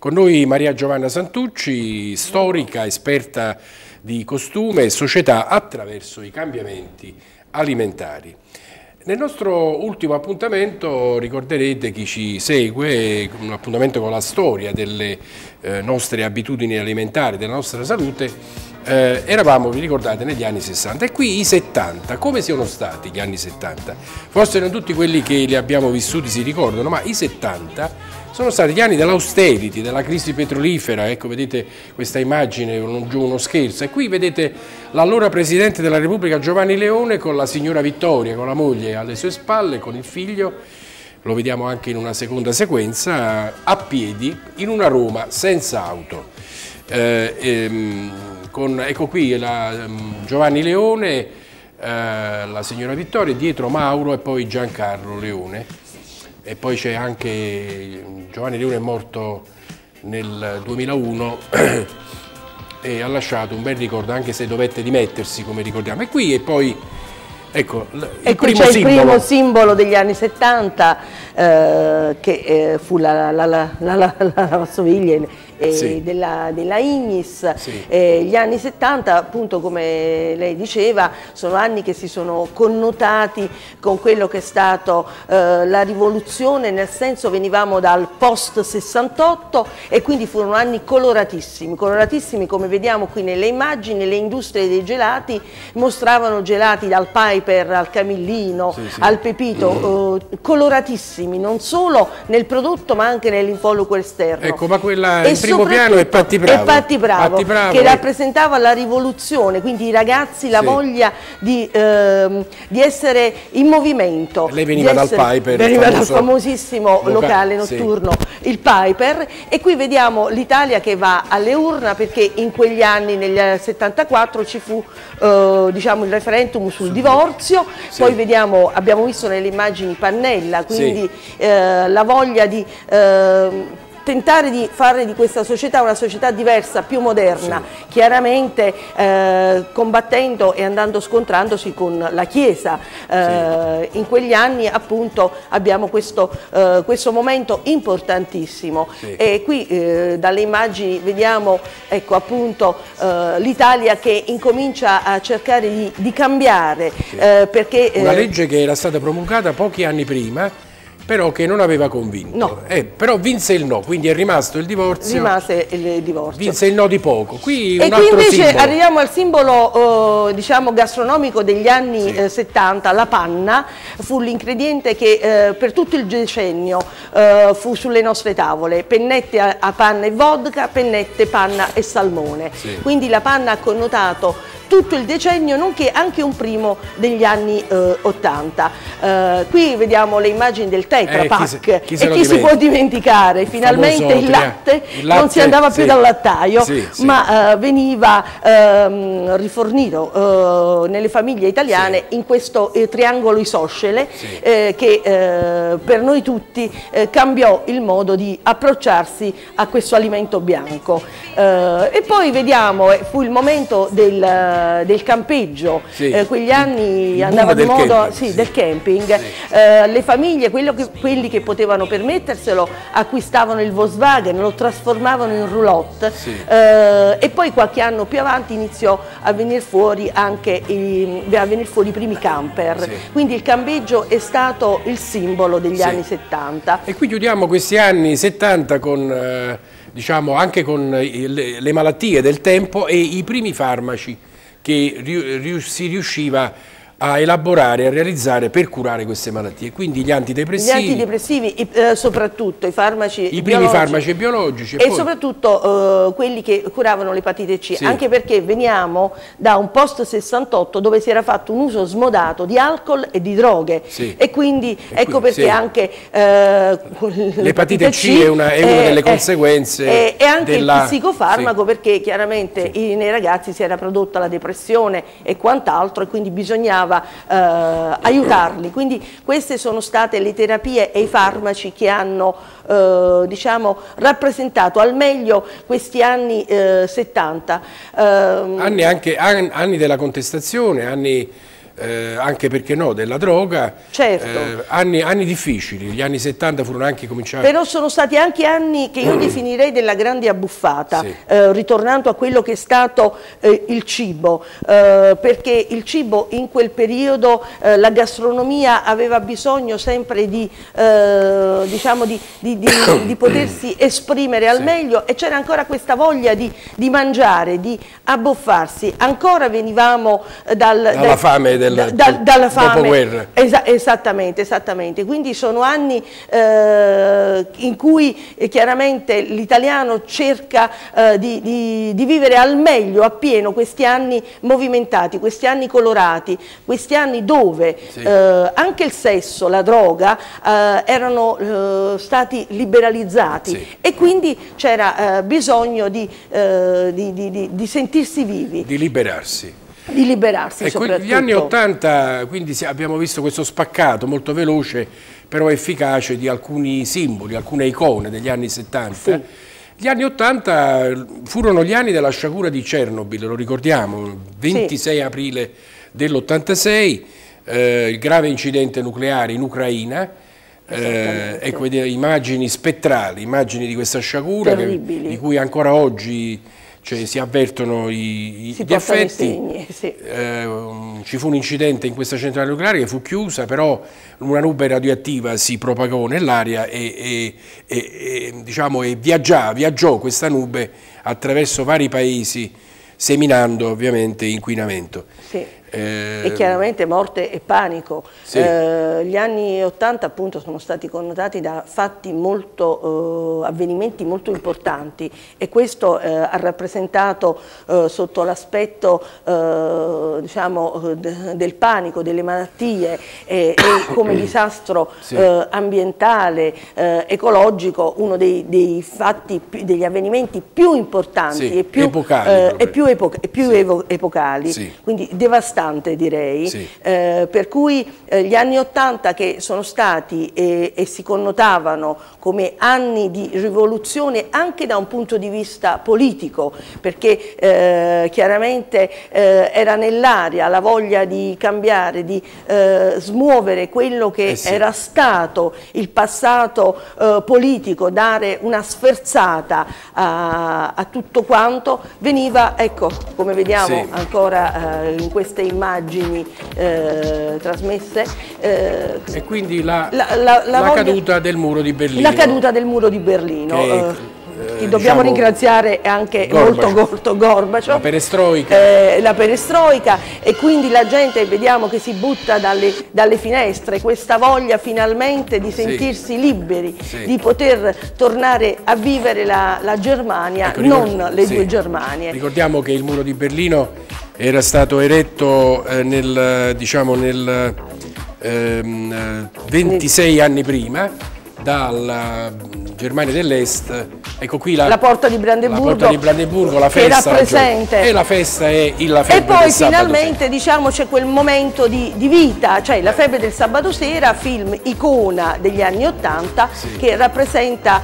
Con noi Maria Giovanna Santucci, storica, esperta di costume e società attraverso i cambiamenti alimentari. Nel nostro ultimo appuntamento, ricorderete chi ci segue, un appuntamento con la storia delle nostre abitudini alimentari, della nostra salute, eravamo, vi ricordate, negli anni 60 e qui i 70, come siano stati gli anni 70? Forse non tutti quelli che li abbiamo vissuti si ricordano, ma i 70 sono stati gli anni dell'austerity, della crisi petrolifera. Ecco, vedete questa immagine, uno scherzo, e qui vedete l'allora Presidente della Repubblica Giovanni Leone con la signora Vittoria, con la moglie alle sue spalle, con il figlio, lo vediamo anche in una seconda sequenza, a piedi in una Roma senza auto. Ecco qui Giovanni Leone, la signora Vittoria, dietro Mauro e poi Giancarlo Leone. E poi c'è anche Giovanni Leone, è morto nel 2001 e ha lasciato un bel ricordo, anche se dovette dimettersi, come ricordiamo. E qui e poi ecco il primo simbolo degli anni 70 che fu la lavastoviglie sì, della Ignis. Sì. Gli anni 70, appunto, come lei diceva, sono anni che si sono connotati con quello che è stato la rivoluzione, nel senso venivamo dal post 68 e quindi furono anni coloratissimi, coloratissimi come vediamo qui nelle immagini. Le industrie dei gelati mostravano gelati dal Piper al Camillino, sì, sì, al Pepito, coloratissimi non solo nel prodotto ma anche nell'involucro esterno. Ecco, ma quella in primo piano è Patti Bravo, Patti Bravo, che rappresentava la rivoluzione, quindi i ragazzi, la voglia di essere in movimento. Lei veniva dal Piper, veniva dal famosissimo locale notturno, sì, il Piper, e qui vediamo l'Italia che va alle urne, perché in quegli anni, nel 74, ci fu diciamo, il referendum sul divorzio, sì, poi vediamo, abbiamo visto nelle immagini Pannella, quindi sì, la voglia di tentare di fare di questa società una società diversa, più moderna, sì, chiaramente combattendo e scontrandosi con la Chiesa. Sì. In quegli anni appunto abbiamo questo momento importantissimo, sì, e qui dalle immagini vediamo, ecco, appunto l'Italia che incomincia a cercare di cambiare, sì, perché una legge che era stata promulgata pochi anni prima, però che non aveva convinto, no, però vinse il no, quindi è rimasto il divorzio. Rimase il divorzio. Vinse il no di poco. Qui e qui invece simbolo. Arriviamo al simbolo diciamo gastronomico degli anni, sì, 70, la panna. Fu l'ingrediente che per tutto il decennio fu sulle nostre tavole, pennette a panna e vodka, pennette, panna e salmone, sì, quindi la panna ha connotato tutto il decennio, nonché anche un primo degli anni 80. Qui vediamo le immagini del Tetra Pak, chi si può dimenticare? Finalmente il latte non si andava più, sì, dal lattaio, sì, sì, ma veniva rifornito nelle famiglie italiane, sì, in questo triangolo isoscele, sì, che per noi tutti cambiò il modo di approcciarsi a questo alimento bianco. E poi vediamo, fu il momento del campeggio, sì, quegli anni andava di moda, sì, sì, del camping, sì, le famiglie, quelli che potevano permetterselo acquistavano il Volkswagen, lo trasformavano in roulotte, sì, e poi qualche anno più avanti iniziò a venire fuori anche i primi camper, sì, quindi il campeggio è stato il simbolo degli, sì, anni 70. E qui chiudiamo questi anni 70 con diciamo anche con le malattie del tempo e i primi farmaci che si riusciva a elaborare, a realizzare per curare queste malattie, quindi gli antidepressivi. Gli antidepressivi, soprattutto i farmaci i primi farmaci biologici. E poi soprattutto quelli che curavano l'epatite C, sì, anche perché veniamo da un post 68 dove si era fatto un uso smodato di alcol e di droghe, sì, e quindi ecco perché, sì, anche l'epatite C è una delle conseguenze. E anche il psicofarmaco, sì, perché chiaramente, sì, nei ragazzi si era prodotta la depressione e quant'altro, e quindi bisognava aiutarli. Quindi queste sono state le terapie e i farmaci che hanno diciamo, rappresentato al meglio questi anni 70. Anni della contestazione, anni anche perché no, della droga, certo. Anni difficili, gli anni 70 furono anche cominciati. Però sono stati anche anni che io definirei della grande abbuffata, sì. Ritornando a quello che è stato il cibo, perché il cibo in quel periodo, la gastronomia aveva bisogno sempre di, diciamo di potersi esprimere al meglio, e c'era ancora questa voglia di mangiare, di abbuffarsi. Ancora venivamo dalla fame dalla fame, dopoguerra. Esattamente. Quindi sono anni in cui chiaramente l'italiano cerca di vivere al meglio, appieno, questi anni movimentati, questi anni colorati, questi anni dove anche il sesso, la droga erano stati liberalizzati, e quindi c'era bisogno di sentirsi vivi. Di liberarsi. Soprattutto. Gli anni 80, quindi abbiamo visto questo spaccato molto veloce però efficace di alcuni simboli, alcune icone degli anni 70. Sì. Gli anni 80 furono gli anni della sciagura di Chernobyl, lo ricordiamo, 26 aprile dell'86, il grave incidente nucleare in Ucraina. Ecco, immagini spettrali, immagini di questa sciagura di cui ancora oggi si avvertono gli effetti. Ci fu un incidente in questa centrale nucleare che fu chiusa, però una nube radioattiva si propagò nell'aria e viaggiò questa nube attraverso vari paesi, seminando ovviamente inquinamento. E chiaramente morte e panico. Gli anni 80 appunto sono stati connotati da fatti avvenimenti molto importanti, e questo ha rappresentato sotto l'aspetto diciamo del panico, delle malattie e come disastro ambientale, ecologico, uno dei fatti, degli avvenimenti più importanti e più epocali, quindi devastanti, direi, per cui gli anni 80, che sono stati e si connotavano come anni di rivoluzione anche da un punto di vista politico, perché chiaramente era nell'aria la voglia di cambiare, di smuovere quello che era stato il passato politico, dare una sferzata a tutto quanto veniva, ecco, come vediamo ancora in queste immagini trasmesse, e quindi la caduta del muro di Berlino. La caduta del muro di Berlino. Che dobbiamo ringraziare anche molto Gorbaciov, la perestroica, e quindi la gente, vediamo che si butta dalle finestre, questa voglia finalmente di sentirsi liberi, di poter tornare a vivere la Germania, non le due Germanie. Ricordiamo che il muro di Berlino era stato eretto nel 26 anni prima dalla Germania dell'Est. Ecco qui la porta di Brandeburgo, la festa, che rappresenta, e la festa è la febbre del sabato. E poi finalmente diciamo c'è quel momento di vita, cioè La febbre del sabato sera, film icona degli anni 80, che rappresenta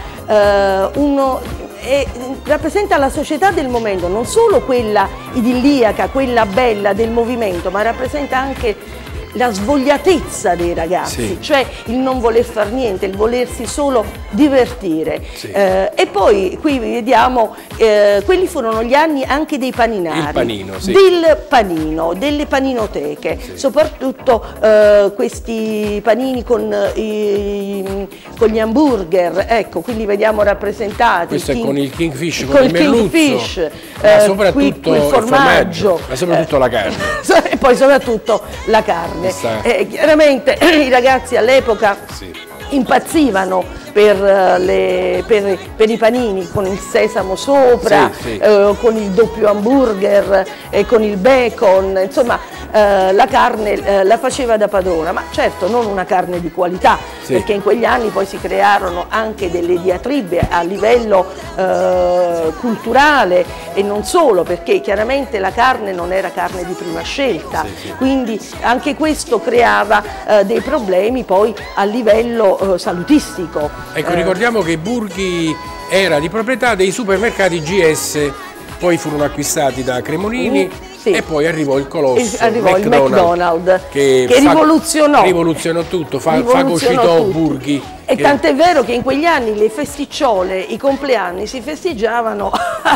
rappresenta la società del momento, non solo quella idilliaca, quella bella del movimento, ma rappresenta anche la svogliatezza dei ragazzi, cioè il non voler far niente, il volersi solo divertire. E poi qui vediamo, quelli furono gli anni anche dei paninari, del panino, delle paninoteche, soprattutto questi panini con gli hamburger, ecco, qui li vediamo rappresentati. Questo è con il Kingfish, con il merluzzo, soprattutto il formaggio, ma soprattutto la carne. E poi soprattutto la carne. Chiaramente i ragazzi all'epoca impazzivano per i panini con il sesamo sopra, con il doppio hamburger, con il bacon, insomma la carne la faceva da padrona, ma certo non una carne di qualità, perché in quegli anni poi si crearono anche delle diatribe a livello culturale, e non solo, perché chiaramente la carne non era carne di prima scelta, quindi anche questo creava dei problemi poi a livello salutistico. Ecco, ricordiamo che Burghi era di proprietà dei supermercati GS poi furono acquistati da Cremonini. Sì. E poi arrivò il colosso, arrivò il McDonald's che rivoluzionò tutto, fagocitò Burghi. E tant'è vero che in quegli anni le festicciole, i compleanni si festeggiavano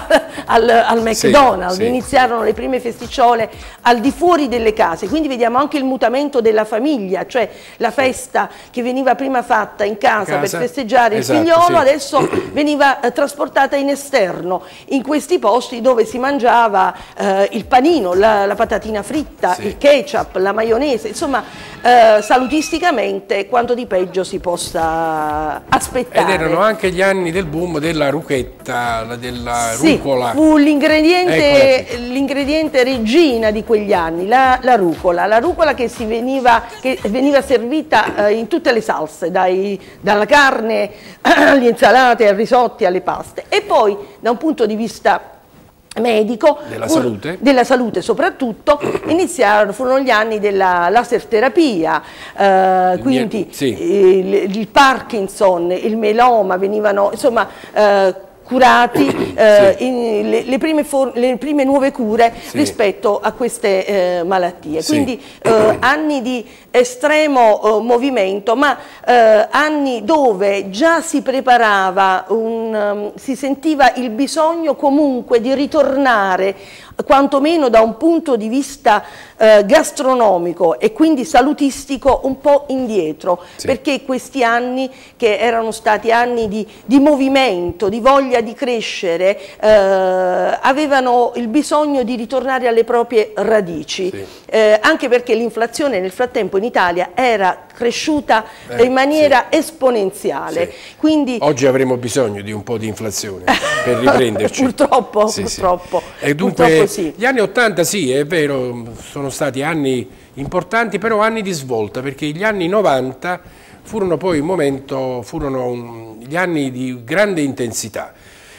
al McDonald's, sì, iniziarono le prime festicciole al di fuori delle case, quindi vediamo anche il mutamento della famiglia, cioè la festa che veniva prima fatta in casa per festeggiare il figliolo, adesso veniva trasportata in esterno, in questi posti dove si mangiava il panino, la patatina fritta, il ketchup, la maionese, insomma salutisticamente quanto di peggio si possa aspettare. Ed erano anche gli anni del boom della ruchetta, della rucola. Fu l'ingrediente regina di quegli anni, la rucola che veniva servita in tutte le salse, dalla carne alle insalate, ai risotti, alle paste. E poi da un punto di vista medico, della salute soprattutto, furono gli anni della laser terapia, quindi il Parkinson, il meloma venivano insomma curati le prime nuove cure rispetto a queste malattie. Quindi anni di estremo movimento, ma anni dove già si preparava, si sentiva il bisogno comunque di ritornare quantomeno da un punto di vista gastronomico e quindi salutistico un po' indietro, perché questi anni che erano stati anni di movimento, di voglia di crescere, avevano il bisogno di ritornare alle proprie radici, anche perché l'inflazione nel frattempo in Italia era cresciuta in maniera esponenziale. Quindi oggi avremo bisogno di un po' di inflazione per riprenderci. Purtroppo, E dunque gli anni 80 è vero, sono stati anni importanti, però anni di svolta, perché gli anni 90 furono poi gli anni di grande intensità,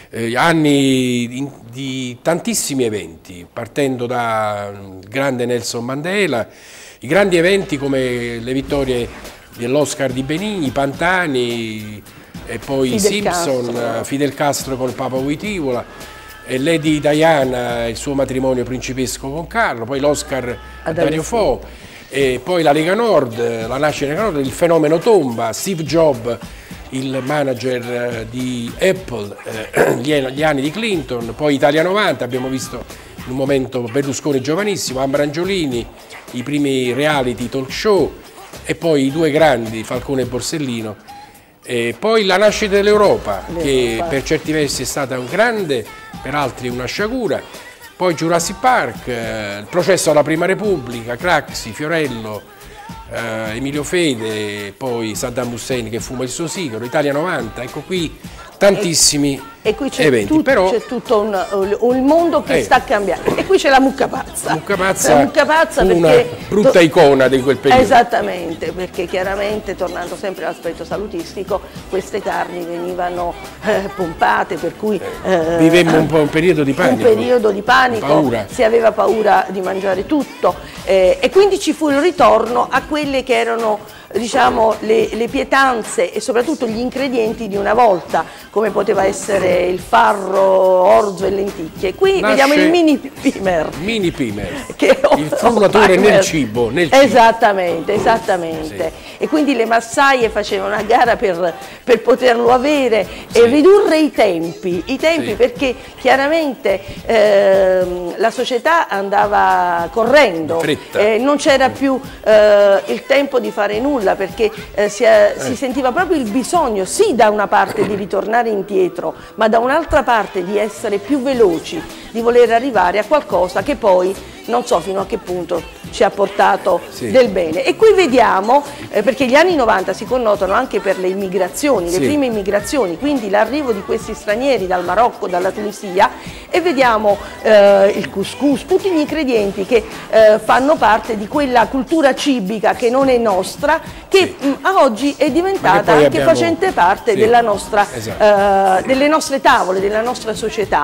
anni di tantissimi eventi, partendo dal grande Nelson Mandela, i grandi eventi come le vittorie dell'Oscar di Benigni, Pantani e poi Fidel Castro con il Papa Wojtyła, e Lady Diana, il suo matrimonio principesco con Carlo, poi l'Oscar a Dario Fo, e poi la Lega Nord, la nascita della Lega Nord, il fenomeno tomba, Steve Jobs, il manager di Apple, gli anni di Clinton, poi Italia 90, abbiamo visto in un momento Berlusconi giovanissimo, Ambrangiolini, i primi reality talk show, e poi i due grandi, Falcone e Borsellino. E poi la nascita dell'Europa, che per certi versi è stata un grande, per altri una sciagura. Poi Jurassic Park, il processo alla Prima Repubblica, Craxi, Fiorello, Emilio Fede, poi Saddam Hussein che fuma il suo sigaro, Italia 90, ecco qui tantissimi eventi. Però c'è tutto un mondo che sta cambiando. E qui c'è la mucca pazza. La mucca pazza una brutta icona di quel periodo. Esattamente, perché chiaramente, tornando sempre all'aspetto salutistico, queste carni venivano pompate, per cui vivemmo un po' un periodo di panico. Un periodo di panico, si aveva paura di mangiare tutto, e quindi ci fu il ritorno a quelle che erano, diciamo, le pietanze e soprattutto gli ingredienti di una volta, come poteva essere il farro, orzo e lenticchie. Qui vediamo il mini pimer. Mini pimer, il frumatore nel cibo. Esattamente. E quindi le massaie facevano una gara per poterlo avere e ridurre i tempi perché chiaramente la società andava correndo, non c'era più il tempo di fare nulla, perché si sentiva proprio il bisogno, da una parte di ritornare indietro, ma da un'altra parte di essere più veloci, di voler arrivare a qualcosa che poi non so fino a che punto ci ha portato del bene. E qui vediamo, perché gli anni 90 si connotano anche per le immigrazioni, le prime immigrazioni, quindi l'arrivo di questi stranieri dal Marocco, dalla Tunisia, e vediamo il couscous, tutti gli ingredienti che fanno parte di quella cultura cibica che non è nostra, che a oggi è diventata anche facente parte della nostra, delle nostre tavole, della nostra società.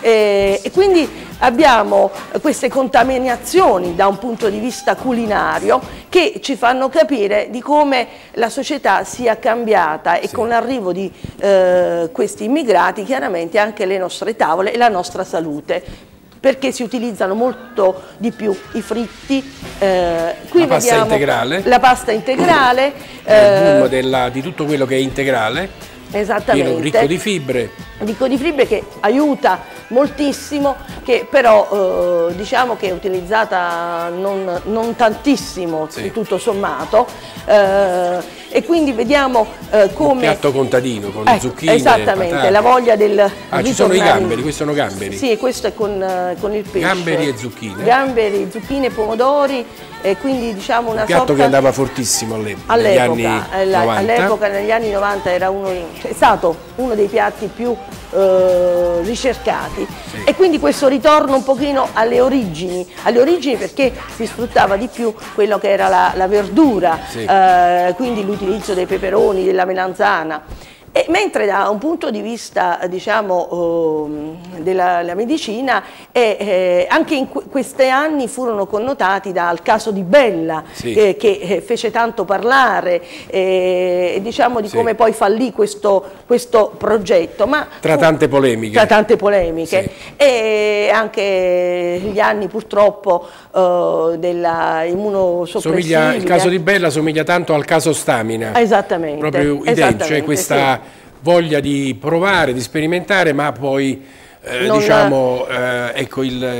E quindi abbiamo queste contaminazioni da un punto di vista culinario che ci fanno capire di come la società sia cambiata e con l'arrivo di questi immigrati chiaramente anche le nostre tavole e la nostra salute, perché si utilizzano molto di più i fritti, qui la pasta integrale, la pasta integrale, il boom di tutto quello che è integrale, esattamente, ricco di fibre. Ricco di fibre che aiuta moltissimo, che però diciamo che è utilizzata non tantissimo, tutto sommato, e quindi vediamo come... Un piatto contadino con zucchine, esattamente, patate. La voglia del... ci sono i gamberi, questi sono gamberi. Sì, questo è con il pesce. Gamberi e zucchine. Gamberi, zucchine e pomodori, e quindi diciamo una sorta... Un piatto che andava fortissimo all'epoca, negli anni 90. All'epoca, negli anni 90, era è stato uno dei piatti più ricercati, e quindi questo ritorno un pochino alle origini perché si sfruttava di più quello che era la verdura, quindi l'utilizzo dei peperoni, della melanzana. E mentre da un punto di vista, diciamo, della medicina, anche in questi anni furono connotati dal caso di Bella, che fece tanto parlare, diciamo di come poi fallì questo progetto. Ma tra tante polemiche. Tra tante polemiche. E anche gli anni purtroppo della immunosoppressiva. Il caso di Bella somiglia tanto al caso Stamina. Esattamente. Proprio identico, cioè questa voglia di provare, di sperimentare, ma poi diciamo, ecco,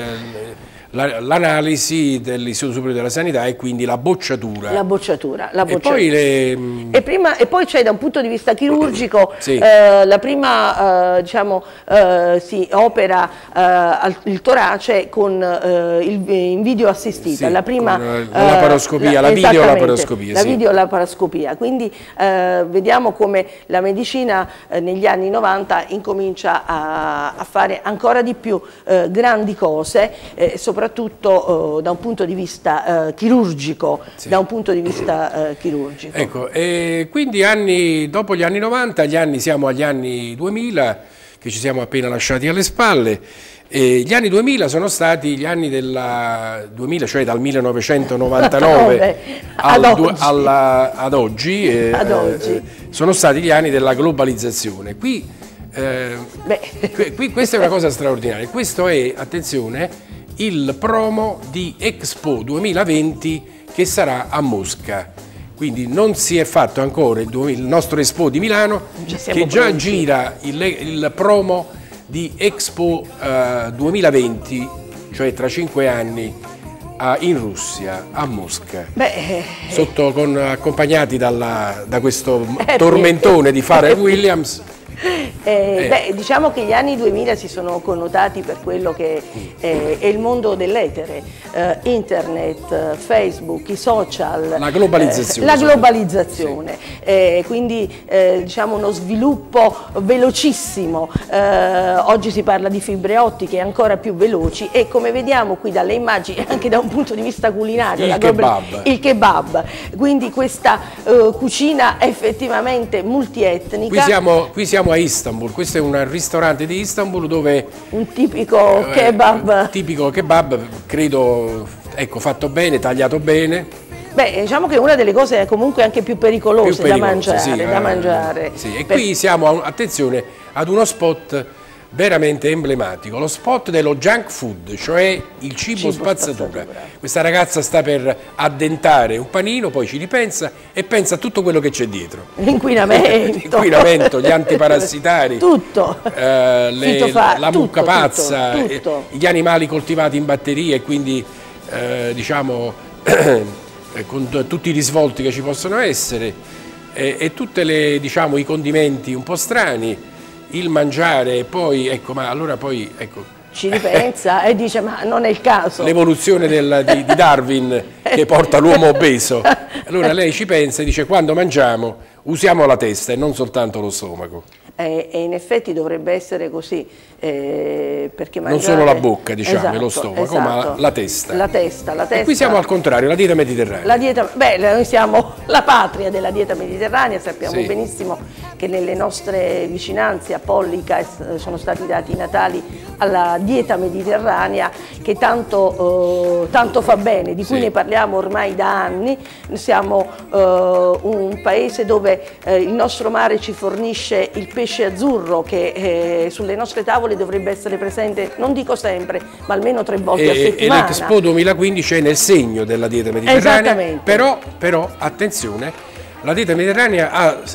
l'analisi dell'Istituto Superiore della Sanità e quindi la bocciatura. La bocciatura. E poi e poi c'è da un punto di vista chirurgico, la prima, diciamo, si opera il torace in video assistita, la prima la laparoscopia, la videolaparoscopia. La videolaparoscopia, quindi vediamo come la medicina negli anni 90 incomincia a fare ancora di più grandi cose, soprattutto da un punto di vista chirurgico. Ecco, e quindi dopo gli anni 90, siamo agli anni 2000, che ci siamo appena lasciati alle spalle. E gli anni 2000 sono stati gli anni del 2000, cioè dal 1999 ad oggi, sono stati gli anni della globalizzazione. Questa è una cosa straordinaria. Questo è, attenzione, il promo di Expo 2020 che sarà a Mosca. Quindi non si è fatto ancora il nostro Expo di Milano, che già gira il promo di Expo 2020, cioè tra 5 anni in Russia, a Mosca, accompagnati da questo tormentone di Pharrell Williams. Diciamo che gli anni 2000 si sono connotati per quello che è il mondo dell'etere, internet, Facebook, i social, la globalizzazione, quindi diciamo uno sviluppo velocissimo. Oggi si parla di fibre ottiche ancora più veloci, e come vediamo qui dalle immagini, anche da un punto di vista culinario, il kebab, quindi questa cucina effettivamente multietnica. Qui siamo a Istanbul, questo è un ristorante di Istanbul dove un tipico kebab, credo, ecco, fatto bene, tagliato bene. Diciamo che è una delle cose comunque anche più pericolose da mangiare. E qui siamo, attenzione, ad uno spot veramente emblematico, lo spot dello junk food, cioè il cibo spazzatura. Questa ragazza sta per addentare un panino, poi ci ripensa e pensa a tutto quello che c'è dietro. L'inquinamento, gli antiparassitari, tutto, la mucca pazza, gli animali coltivati in batterie, quindi diciamo con tutti i risvolti che ci possono essere, e tutte diciamo, i condimenti un po' strani. Il mangiare, e poi ecco, ma allora poi ecco, ci ripensa e dice: ma non è il caso. L'evoluzione di Darwin che porta l'uomo obeso. Allora lei ci pensa e dice: quando mangiamo usiamo la testa e non soltanto lo stomaco. e in effetti dovrebbe essere così, perché mangiare... Non solo la bocca, diciamo, esatto, e lo stomaco, ma la testa. La testa. E qui siamo al contrario, la dieta mediterranea. Noi siamo la patria della dieta mediterranea, sappiamo benissimo che nelle nostre vicinanze a Pollica sono stati dati i natali alla dieta mediterranea, che tanto fa bene, di cui ne parliamo ormai da anni. Siamo un paese dove il nostro mare ci fornisce il pesce azzurro che sulle nostre tavole dovrebbe essere presente, non dico sempre, ma almeno 3 volte a settimana. E l'Expo 2015 è nel segno della dieta mediterranea. Esattamente. Però attenzione, la dieta mediterranea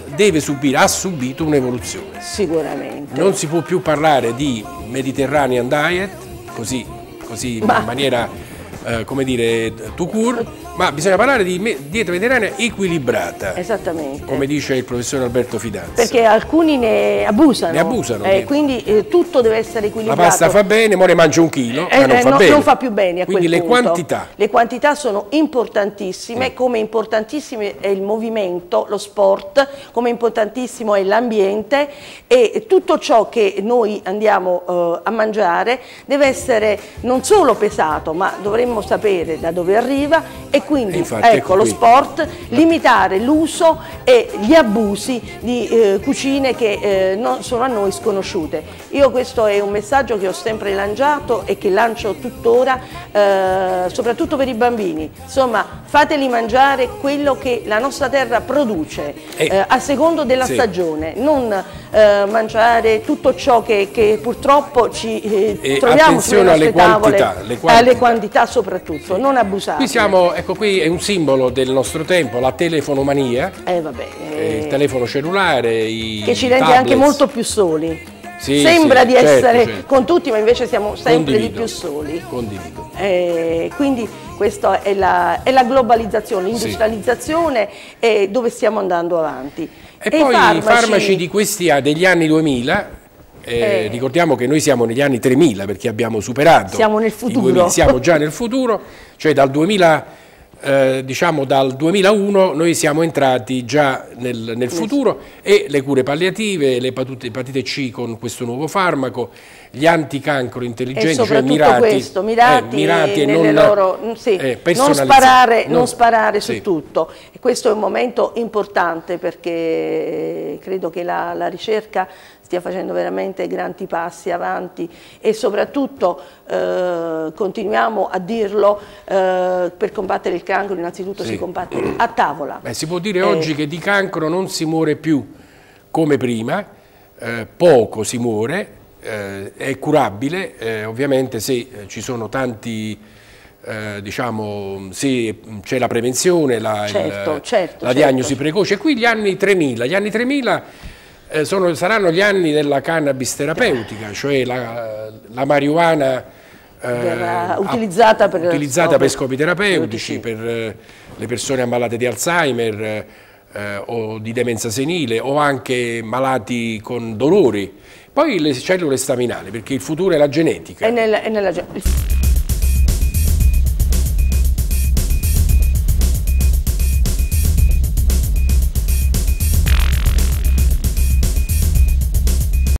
ha subito un'evoluzione. Sicuramente. Non si può più parlare di Mediterranean Diet, così in maniera, come dire, tout court, ma bisogna parlare di dieta mediterranea equilibrata. Esattamente. Come dice il professor Alberto Fidanza. Perché alcuni ne abusano. Quindi tutto deve essere equilibrato. La pasta fa bene, ma ne mangio 1 chilo, ma non fa bene. Non fa più bene a quel punto. Quindi punto. le quantità. Le quantità sono importantissime, come importantissimo è il movimento, lo sport, come importantissimo è l'ambiente, e tutto ciò che noi andiamo a mangiare deve essere non solo pesato, ma dovremmo sapere da dove arriva, e quindi ecco lo sport, limitare l'uso e gli abusi di cucine che non sono a noi sconosciute. Io questo è un messaggio che ho sempre lanciato e che lancio tuttora, soprattutto per i bambini. Insomma, fateli mangiare quello che la nostra terra produce, a secondo della stagione, non mangiare tutto ciò che purtroppo ci troviamo sulle nostre tavole, alle quantità soprattutto, non abusare. Qui siamo, ecco, qui è un simbolo del nostro tempo, la telefonomania, il telefono cellulare, che ci rende anche molto più soli. Sembra di essere con tutti, ma invece siamo sempre di più soli. Condivido. Quindi questa è la globalizzazione, l'industrializzazione, dove stiamo andando avanti. E poi i farmaci degli anni 2000, ricordiamo che noi siamo negli anni 3000 perché abbiamo superato. Siamo nel futuro. Siamo già nel futuro, cioè dal 2001 noi siamo entrati già nel futuro, e le cure palliative, l'epatite C con questo nuovo farmaco, gli anticancro intelligenti, cioè mirati e non sparare su tutto. E questo è un momento importante, perché credo che la ricerca stia facendo veramente grandi passi avanti, e soprattutto continuiamo a dirlo, per combattere il cancro innanzitutto si combatte a tavola. Si può dire oggi che di cancro non si muore più come prima, poco si muore, è curabile, ovviamente se ci sono tanti, se c'è la prevenzione, la diagnosi precoce. E qui gli anni 3000, saranno gli anni della cannabis terapeutica, cioè la marijuana utilizzata per scopi terapeutici, per le persone ammalate di Alzheimer o di demenza senile, o anche malati con dolori. Poi le cellule staminali, perché il futuro è la genetica.